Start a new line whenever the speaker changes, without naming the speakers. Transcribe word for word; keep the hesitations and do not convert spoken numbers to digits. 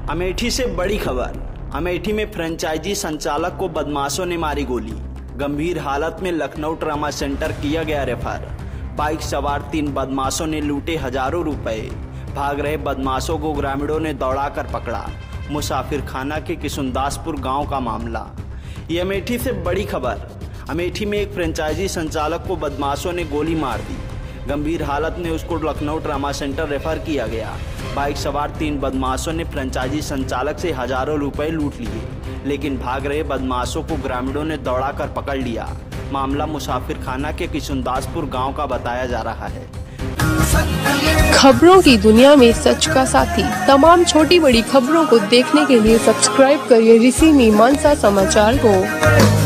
अमेठी से बड़ी खबर। अमेठी में फ्रेंचाइजी संचालक को बदमाशों ने मारी गोली, गंभीर हालत में लखनऊ ट्रामा सेंटर किया गया रेफर। बाइक सवार तीन बदमाशों ने लूटे हजारों रुपए। भाग रहे बदमाशों को ग्रामीणों ने दौड़ाकर पकड़ा। मुसाफिर खाना के किशुनदासपुर गांव का मामला। ये अमेठी से बड़ी खबर। अमेठी में एक फ्रेंचाइजी संचालक को बदमाशों ने गोली मार दी। गंभीर हालत में उसको लखनऊ ट्रामा सेंटर रेफर किया गया। बाइक सवार तीन बदमाशों ने फ्रेंचाइजी संचालक से हजारों रुपए लूट लिए, लेकिन भाग रहे बदमाशों को ग्रामीणों ने दौड़ाकर पकड़ लिया। मामला मुसाफिर खाना के किशुनदासपुर गांव का बताया जा रहा है।
खबरों की दुनिया में सच का साथी। तमाम छोटी बड़ी खबरों को देखने के लिए सब्सक्राइब करिए ऋषि मीमांसा समाचार को।